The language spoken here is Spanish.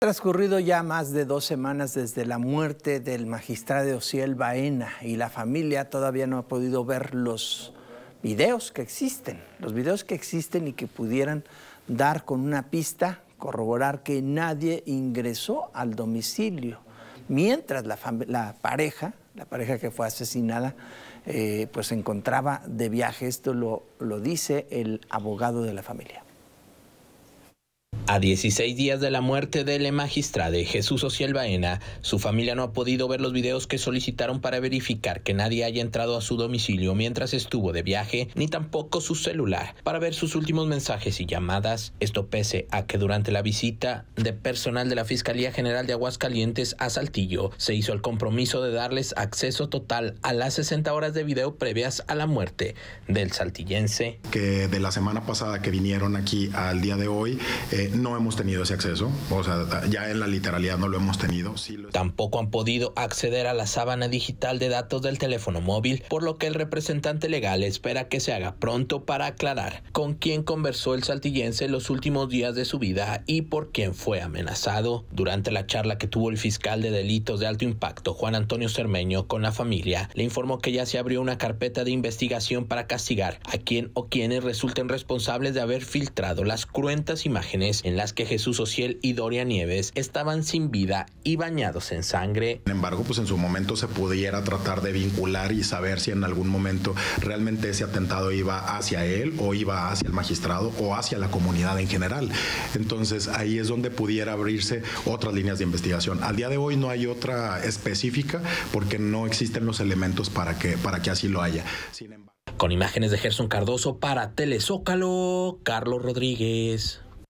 Transcurrido ya más de 2 semanas desde la muerte del magistrado Osiel Baena y la familia todavía no ha podido ver los videos que existen y que pudieran dar con una pista, corroborar que nadie ingresó al domicilio, mientras la pareja que fue asesinada, pues se encontraba de viaje. Esto lo dice el abogado de la familia. A 16 días de la muerte del magistrado Jesús Osiel Baena, su familia no ha podido ver los videos que solicitaron para verificar que nadie haya entrado a su domicilio mientras estuvo de viaje, ni tampoco su celular para ver sus últimos mensajes y llamadas. Esto pese a que durante la visita de personal de la Fiscalía General de Aguascalientes a Saltillo, se hizo el compromiso de darles acceso total a las 60 horas de video previas a la muerte del saltillense. Que de la semana pasada que vinieron aquí al día de hoy, no hemos tenido ese acceso, o sea, ya en la literalidad no lo hemos tenido. Tampoco han podido acceder a la sábana digital de datos del teléfono móvil, por lo que el representante legal espera que se haga pronto para aclarar con quién conversó el saltillense los últimos días de su vida y por quién fue amenazado. Durante la charla que tuvo el fiscal de delitos de alto impacto, Juan Antonio Cermeño, con la familia, le informó que ya se abrió una carpeta de investigación para castigar a quien o quienes resulten responsables de haber filtrado las cruentas imágenes en las que Jesús Osiel y Doria Nieves estaban sin vida y bañados en sangre. Sin embargo, pues en su momento se pudiera tratar de vincular y saber si en algún momento realmente ese atentado iba hacia él o iba hacia el magistrado o hacia la comunidad en general. Entonces ahí es donde pudiera abrirse otras líneas de investigación. Al día de hoy no hay otra específica porque no existen los elementos para que así lo haya. Con imágenes de Gerson Cardoso para Telezócalo, Carlos Rodríguez.